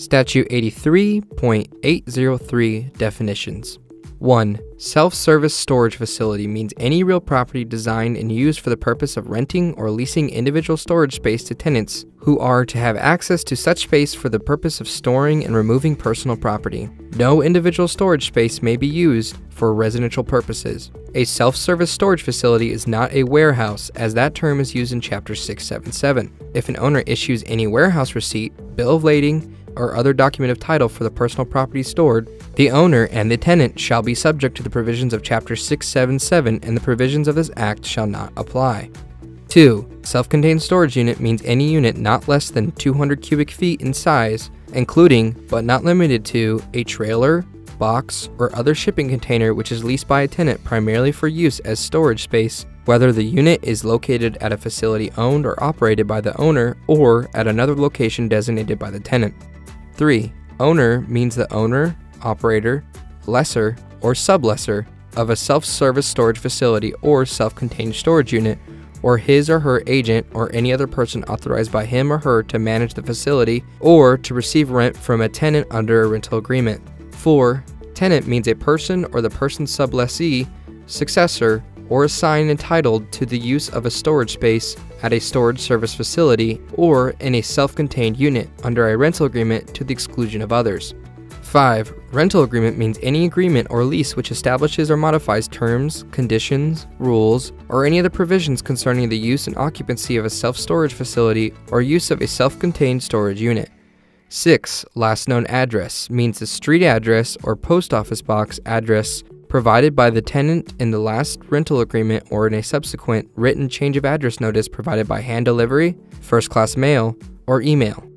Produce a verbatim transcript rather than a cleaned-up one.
Statute eighty-three point eight oh three Definitions. one. Self-service storage facility means any real property designed and used for the purpose of renting or leasing individual storage space to tenants who are to have access to such space for the purpose of storing and removing personal property. No individual storage space may be used for residential purposes. A self-service storage facility is not a warehouse, as that term is used in Chapter six seventy-seven. If an owner issues any warehouse receipt, bill of lading, or other document of title for the personal property stored, the owner and the tenant shall be subject to the provisions of Chapter six seventy-seven, and the provisions of this Act shall not apply. two. Self-contained storage unit means any unit not less than two hundred cubic feet in size, including, but not limited to, a trailer, box, or other shipping container which is leased by a tenant primarily for use as storage space, whether the unit is located at a facility owned or operated by the owner or at another location designated by the tenant. three. Owner means the owner, operator, lessor, or sublessor of a self-service storage facility or self-contained storage unit, or his or her agent or any other person authorized by him or her to manage the facility or to receive rent from a tenant under a rental agreement. four. Tenant means a person or the person's sublessee, successor, or assigned entitled to the use of a storage space at a storage service facility or in a self-contained unit under a rental agreement to the exclusion of others. five. Rental agreement means any agreement or lease which establishes or modifies terms, conditions, rules, or any other provisions concerning the use and occupancy of a self-storage facility or use of a self-contained storage unit. six. Last known address means the street address or post office box address provided by the tenant in the last rental agreement or in a subsequent written change of address notice provided by hand delivery, first class mail, or email.